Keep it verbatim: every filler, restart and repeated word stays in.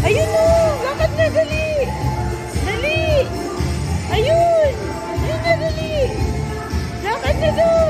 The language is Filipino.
Ayun o! Lakad na, dali! Dali! Ayun! Ayun na, dali! Lakad na doon!